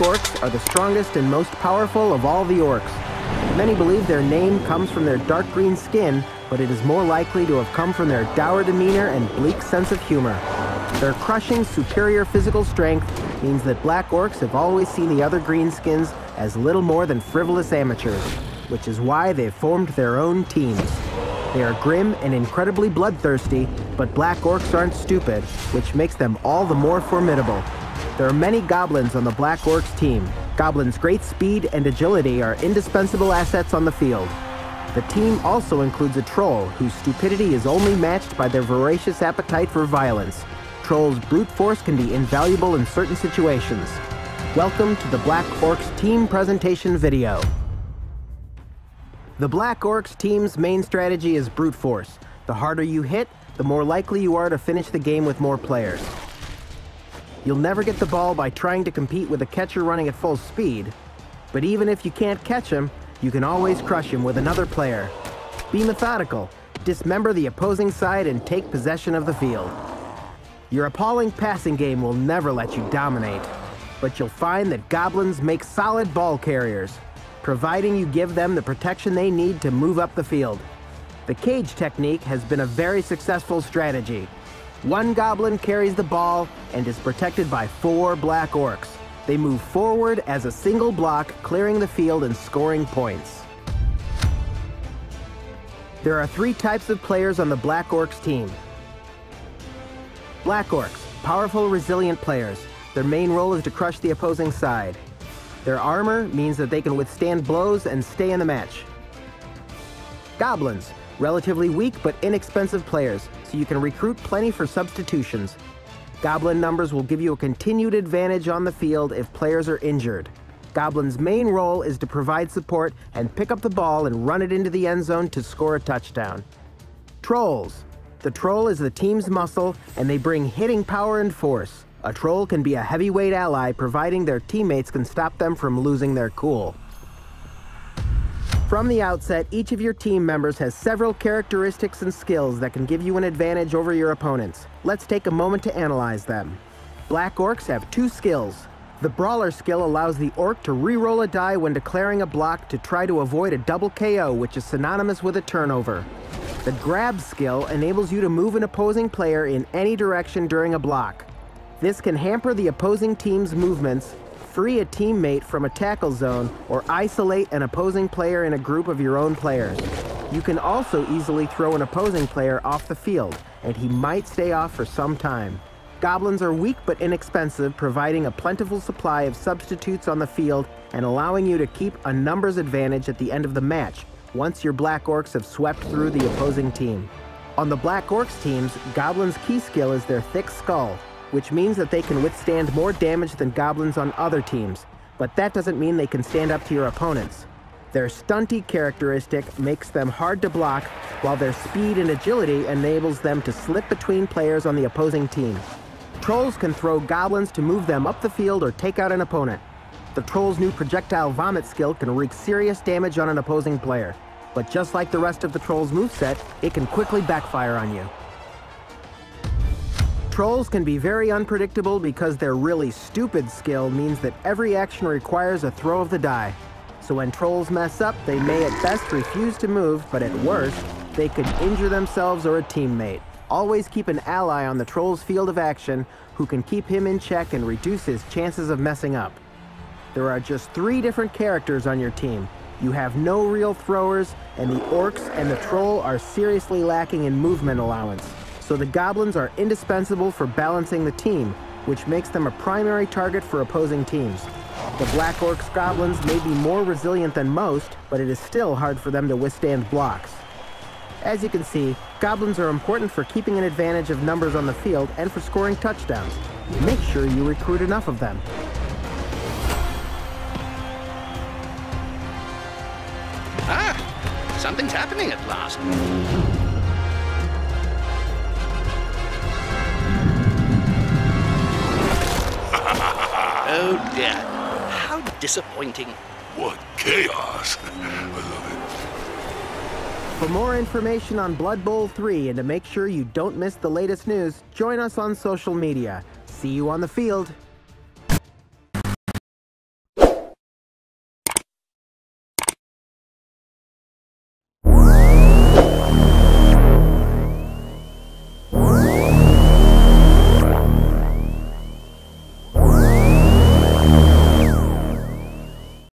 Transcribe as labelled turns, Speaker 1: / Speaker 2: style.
Speaker 1: orcs are the strongest and most powerful of all the orcs. Many believe their name comes from their dark green skin, but it is more likely to have come from their dour demeanor and bleak sense of humor. Their crushing, superior physical strength means that black orcs have always seen the other greenskins as little more than frivolous amateurs, which is why they've formed their own teams. They are grim and incredibly bloodthirsty, but black orcs aren't stupid, which makes them all the more formidable. There are many goblins on the black orcs team. Goblins' great speed and agility are indispensable assets on the field. The team also includes a troll, whose stupidity is only matched by their voracious appetite for violence. Trolls' brute force can be invaluable in certain situations. Welcome to the Black Orcs team presentation video. The Black Orcs team's main strategy is brute force. The harder you hit, the more likely you are to finish the game with more players. You'll never get the ball by trying to compete with a catcher running at full speed, but even if you can't catch him, you can always crush him with another player. Be methodical, dismember the opposing side, and take possession of the field. Your appalling passing game will never let you dominate, but you'll find that goblins make solid ball carriers, providing you give them the protection they need to move up the field. The cage technique has been a very successful strategy. One goblin carries the ball and is protected by 4 black orcs. They move forward as a single block, clearing the field and scoring points. There are 3 types of players on the Black Orcs team. Black Orcs, powerful, resilient players. Their main role is to crush the opposing side. Their armor means that they can withstand blows and stay in the match. Goblins, relatively weak but inexpensive players, so you can recruit plenty for substitutions. Goblin numbers will give you a continued advantage on the field if players are injured. Goblin's main role is to provide support and pick up the ball and run it into the end zone to score a touchdown. Trolls. The troll is the team's muscle, and they bring hitting power and force. A troll can be a heavyweight ally, providing their teammates can stop them from losing their cool. From the outset, each of your team members has several characteristics and skills that can give you an advantage over your opponents. Let's take a moment to analyze them. Black orcs have 2 skills. The brawler skill allows the orc to re-roll a die when declaring a block to try to avoid a double KO, which is synonymous with a turnover. The grab skill enables you to move an opposing player in any direction during a block. This can hamper the opposing team's movements, free a teammate from a tackle zone, or isolate an opposing player in a group of your own players. You can also easily throw an opposing player off the field, and he might stay off for some time. Goblins are weak but inexpensive, providing a plentiful supply of substitutes on the field and allowing you to keep a numbers advantage at the end of the match, once your Black Orcs have swept through the opposing team. On the Black Orcs teams, Goblins' key skill is their thick skull, which means that they can withstand more damage than goblins on other teams, but that doesn't mean they can stand up to your opponents. Their stunty characteristic makes them hard to block, while their speed and agility enables them to slip between players on the opposing team. Trolls can throw goblins to move them up the field or take out an opponent. The troll's new projectile vomit skill can wreak serious damage on an opposing player, but just like the rest of the troll's moveset, it can quickly backfire on you. Trolls can be very unpredictable because their really stupid skill means that every action requires a throw of the die. So when trolls mess up, they may at best refuse to move, but at worst, they could injure themselves or a teammate. Always keep an ally on the troll's field of action who can keep him in check and reduce his chances of messing up. There are just 3 different characters on your team. You have no real throwers, and the orcs and the troll are seriously lacking in movement allowance. So the goblins are indispensable for balancing the team, which makes them a primary target for opposing teams. The Black Orcs goblins may be more resilient than most, but it is still hard for them to withstand blocks. As you can see, goblins are important for keeping an advantage of numbers on the field and for scoring touchdowns. Make sure you recruit enough of them.
Speaker 2: Ah, something's happening at last. Oh dear, how disappointing.
Speaker 3: What chaos! I love it.
Speaker 1: For more information on Blood Bowl 3 and to make sure you don't miss the latest news, join us on social media. See you on the field.